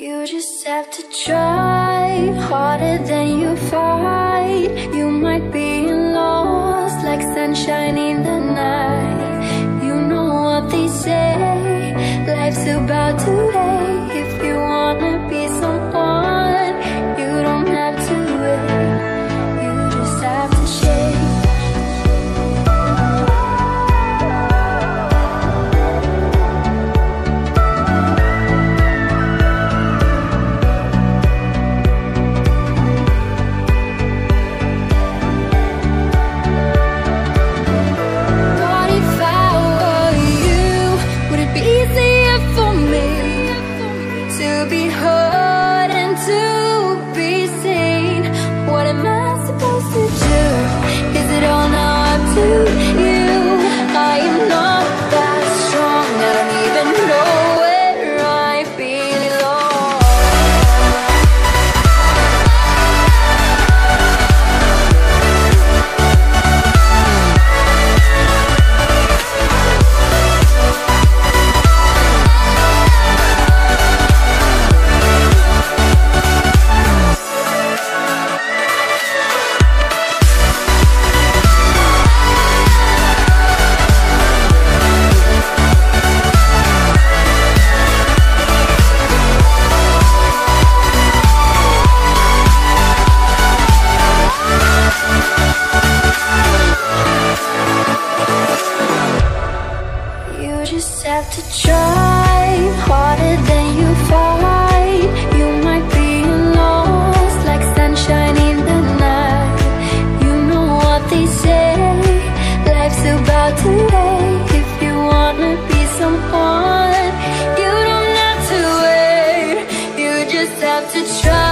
You just have to try harder than you fight. You might be lost like sunshine in the night. You know what they say, life's about to end. If you wanna be someone, you don't have to wait. You just have to shake. Have to try harder than you fight. You might be lost like sunshine in the night. You know what they say, life's about to end. If you wanna be someone, you don't have to wait. You just have to try.